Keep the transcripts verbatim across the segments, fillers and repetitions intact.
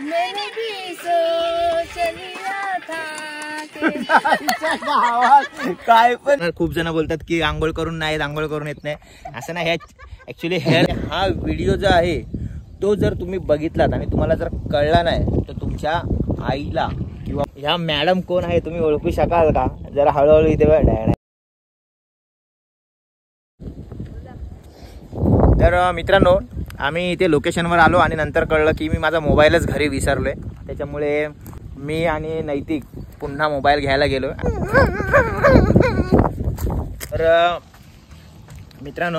मैंने भी सोच लिया था काय पण खूप जण बोलतात की आंघोळ करून नाही आंघोळ करून येत नाही, असं नाही. ऍक्च्युली हेअर हा व्हिडिओ जो आहे तो जर तुम्ही बघितलात आणि तुम्हाला जर कळला नाही तर तुमच्या आईला किंवा ह्या मॅडम कोण आहे तुम्ही ओळखू शकाल का? जरा हळूहळू इथे बघा. तर मित्रांनो, आम्ही इथे लोकेशनवर आलो आणि नंतर कळलं की मी माझा मोबाईलच घरी विसरलोय. त्याच्यामुळे मी आणि नैतिक पुन्हा मोबाईल घ्यायला गेलो. तर मित्रांनो,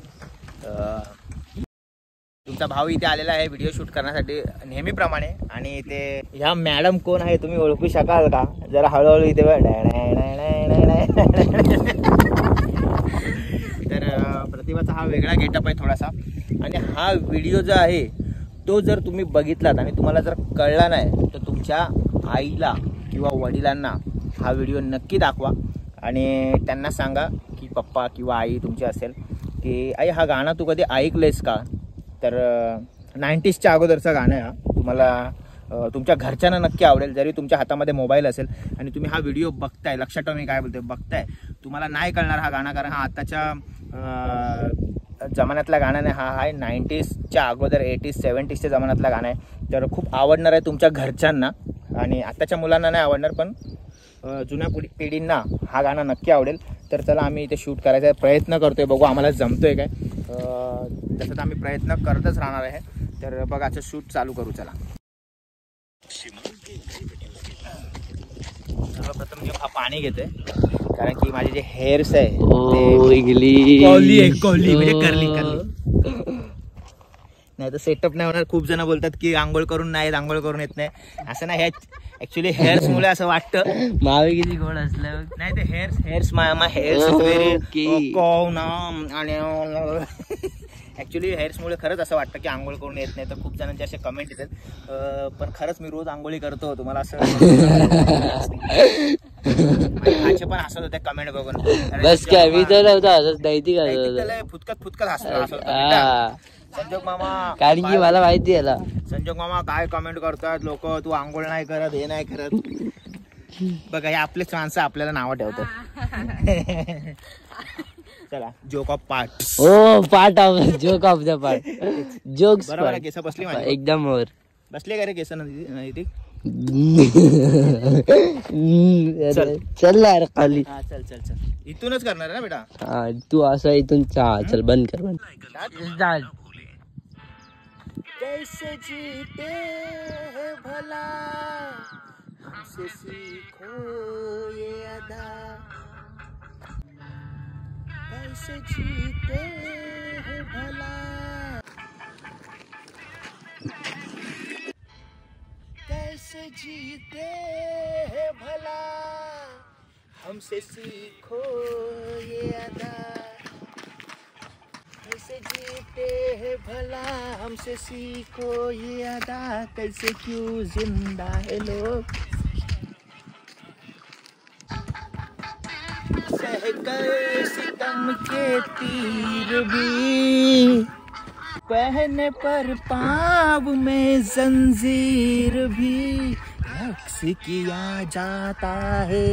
तुमचा भाऊ इथे आलेला आहे व्हिडिओ शूट करण्यासाठी नेहमीप्रमाणे. आणि इथे ह्या मॅडम कोण आहे तुम्ही ओळखू शकाल का? जरा हळूहळू इथे बघा. तर प्रतिभाचा हा वेगळा गेटअप आहे थोडासा. आणि हा व्हिडिओ जो आहे तो जर तुम्ही बघितलात आणि तुम्हाला जर कळला नाही तर तुमच्या आईला किंवा वडिलांना हा व्हिडिओ नक्की दाखवा आणि त्यांना सांगा की पप्पा किंवा आई तुमची असेल की आई हा गाणं तू कधी ऐकलेस का? तर नाईंटीजच्या अगोदरचं गाणं आहे हा. तुम्हाला तुमच्या घरच्यांना नक्की आवडेल. जरी तुमच्या हातामध्ये मोबाईल असेल आणि तुम्ही हा व्हिडिओ बघताय, लक्षात ठेवा मी काय बोलतोय, बघताय, तुम्हाला नाही कळणार हा गाणं, कारण हा आत्ताच्या जमान्यातला गाणं नाही. हा आहे नाईंटीजच्या अगोदर एटीज सेवन्टीजच्या जमान्यातला गाणं आहे. तर खूप आवडणार आहे तुमच्या घरच्यांना आणि आत्ताच्या मुलांना नाही आवडणार, पण जुन्या पिढींना हा गाणं नक्की आवडेल. तर चला आम्ही इथे शूट करायचा प्रयत्न करतोय, बघू आम्हाला जमतोय काय. तसं तर आम्ही प्रयत्न करतच राहणार आहे. तर बघाचं शूट चालू करू. चला. सर्वप्रथम जेव्हा पाणी घेते कारण की माझे जे हेअर्स आहे कॉली आहे, कॉली म्हणजे करली करली नाही तर सेटअप नाही होणार. खूप जण बोलतात की आंघोळ करून नाही आंघोळ करून येत नाही, असं नाही. ऍक्च्युली हेअर्स मुळे असं वाटतं मावे किती गोड असलं नाही ते हेअर्स हेअर्स माय हेअर्स आणि ऍक्च्युली हेअर्समुळे खरंच असं वाटतं की आंघोळ करून येत नाही. तर खूप जणांचे असे कमेंट येतात, पण खरंच मी रोज आंघोळी करतो. तुम्हाला असं माझे पण हसत होते कमेंट बघून. बस काय मी तर हसत नाही, फुटकत फुटकत हसत. संजोग मामा, कारण की मला माहिती आहे संजोग मामा काय कमेंट करतात लोक, तू आंघोळ नाही करत, हे नाही करत. बघा हे आपलेच माणसं आपल्याला नावं ठेवतात. चला, joke of part. Oh part of joke of the part. Jokes बरोबर. केस बसली माझी एकदम वर बसले का रे केस नाही? चल यार खाली. हा चल चल चल, इथूनच करणार आहे ना बेटा? हा तू असं इथून चल बंद कर बंद. कैसे जीते हैं भला हमसे सीखो ये अदा, कैसे जीते हैं भला कैसे जीते हैं भला हमसे सीखो ये अदा, कैसे जीते हैं भला हमसे सीखो ये अदा, कैसे क्यों जिंदा है लोग सहकर सितम के तीर भी, पहने पर पाँव में जंजीर भी, रक्स किया जाता है।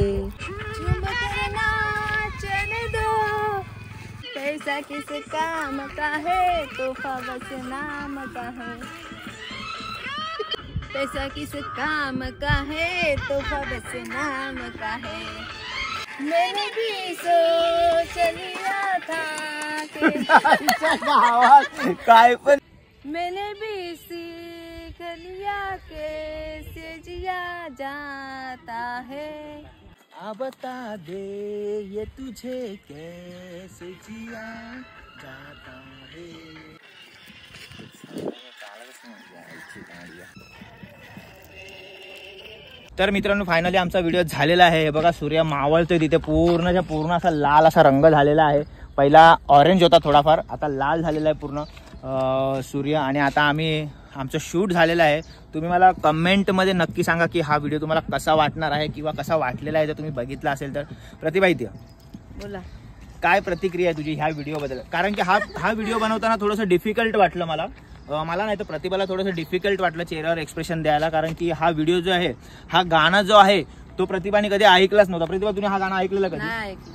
चले दो पैसा किस काम का है, तोहफा बस नाम का है। पैसा किस काम का है, तोहफा बस नाम का है। मैंने भी सोच लिया था काय पण मैंने भी सीख लिया कैसे जिया जाता है। आ बता दे ये तुझे कैसे जिया जाता है। तर मित्रांनो फायनली आमचा व्हिडिओ झालेला आहे. हे बघा सूर्य मावळतोय तिथे, पूर्णच्या पूर्ण असा लाल असा रंग झालेला आहे. पहिला ऑरेंज होता थोडाफार, आता लाल झालेला आहे पूर्ण सूर्य. आणि आता आम्ही आमचं शूट झालेलं आहे. तुम्ही मला कमेंटमध्ये नक्की सांगा की हा व्हिडिओ तुम्हाला कसा वाटणार आहे किंवा कसा वाटलेला आहे. जर तुम्ही बघितला असेल तर प्रतिभा इथे बोला, काय प्रतिक्रिया आहे तुझी ह्या व्हिडिओबद्दल? कारण की हा हा व्हिडिओ बनवताना थोडंसं डिफिकल्ट वाटलं मला, अं, मला नाही तर प्रतिभाला थोडंसं डिफिकल्ट वाटलं चेहऱ्यावर एक्सप्रेशन द्यायला, कारण की हा व्हिडिओ जो आहे, हा गाणं जो आहे तो प्रतिभाने कधी ऐकलाच नव्हता. प्रतिभा, तुम्ही हा गाणं ऐकलेलं कधी? नाही ऐकलं.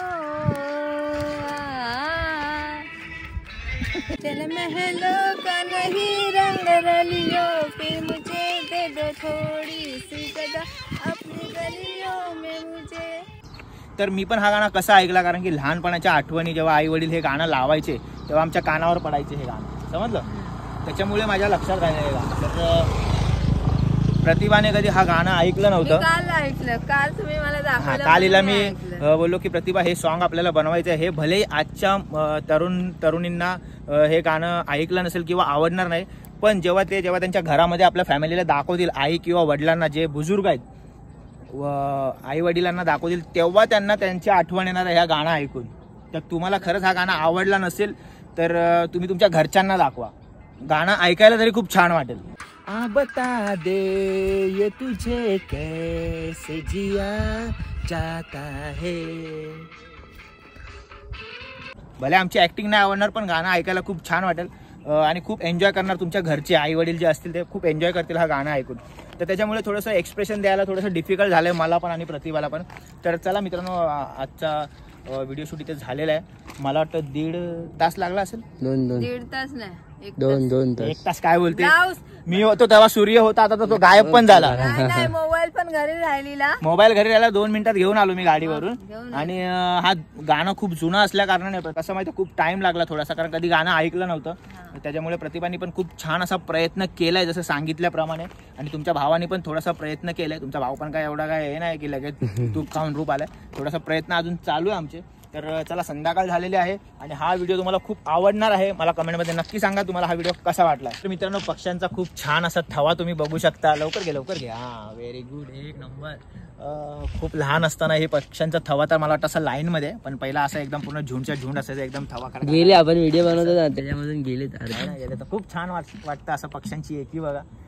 चल महलों का नहीं रंग रलियों फिर मुझे दे दो थोड़ी सी जगह अपनी गलियों में मुझे. तर मी पण हा गाणं कसा ऐकला, कारण की लहानपणाच्या आठवणी जेव्हा आई वडील हे गाणं लावायचे तेव्हा आमच्या कानावर पडायचे हे गाणं, समजलं. त्याच्यामुळे माझ्या लक्षात राहिलं हे गाणं. तर प्रतिभाने कधी हा गाणं ऐकलं मी नव्हतं. काल ऐकलं, काल तुम्ही मला हा, दाखवलं. काल हिला मी ऐकलं. अ, बोललो की प्रतिभा हे सॉन्ग आपल्याला बनवायचं आहे. हे भले आजच्या अ, तरुण तरुणींना अ, हे गाणं ऐकलं नसेल किंवा आवडणार नाही, पण जेव्हा ते जेव्हा त्यांच्या घरामध्ये आपल्या फॅमिलीला दाखवतील, आई किंवा वडिलांना, जे बुजुर्ग आहेत आई वडिलांना दाखवतील, तेव्हा त्यांना त्यांची आठवण येणार आहे ह्या गाणं ऐकून. तर तुम्हाला खरंच हा गाणं आवडला नसेल तर अ, तुम्ही तुमच्या घरच्यांना दाखवा. गाणं ऐकायला तरी खूप छान वाटेल. आ बता दे ये तुझे कैसे जिया जाता है. भले आमची ऍक्टिंग नाही आवडणार, पण गाणं ऐकायला खूप छान वाटेल आणि खूप एन्जॉय करणार. तुमच्या घरचे आई वडील जे असतील ते खूप एन्जॉय करतील हा गाणं ऐकून. तर त्याच्यामुळे थोडंसं एक्सप्रेशन द्यायला थोडंसं डिफिकल्ट झालंय मला पण आणि प्रतिभाला पण. तर चला मित्रांनो, आजचा व्हिडिओ शूट इथे झालेला आहे. मला वाटतं दीड तास लागला असेल. दोन दोन दीड तास नाही, एक दोन दोन एक तास तास काय बोलते. ब्लाऊज मी होतो तेव्हा सूर्य होता, आता तर तो गायब पण झाला. नाही नाही, मोबाईल पण घरी राहिलेला. मोबाईल घरी राहिला, दोन मिनिटात घेऊन आलो मी गाडीवरून. घेऊन आणि अं, हा गाणं खूप जुनं असल्या कारणाने कसं माहिती खूप टाइम लागला थोडासा, कारण कधी गाणं ऐकलं नव्हतं. त्याच्यामुळे प्रतिभाने पण खूप छान असा प्रयत्न केलाय जसं सांगितल्याप्रमाणे, आणि तुमच्या भावाने पण थोडासा प्रयत्न केलाय. तुमचा भाव पण काय एवढा काय हे नाही की लगेच तूप खाऊन रूप आलाय. थोडासा प्रयत्न अजून चालू आहे आमचे. तर चला, संध्याकाळ झालेली आहे आणि हा व्हिडिओ तुम्हाला खूप आवडणार आहे. मला कमेंटमध्ये नक्की सांगा तुम्हाला हा व्हिडिओ कसा वाटला. तर मित्रांनो, पक्ष्यांचा खूप छान असा थवा तुम्ही बघू शकता. लवकर घे लवकर घे. हा, व्हेरी गुड, एक नंबर. खूप लहान असताना हे पक्ष्यांचा थवा तर मला वाटतं असं लाईन मध्ये, पण पहिला असं एकदम पूर्ण झुंडच्या झुंड असायचं, एकदम थवा करा गेले. आपण व्हिडिओ बनवतो ना त्याच्यामधून गेले. खूप छान वाटतं असं पक्ष्यांची एकी बघा.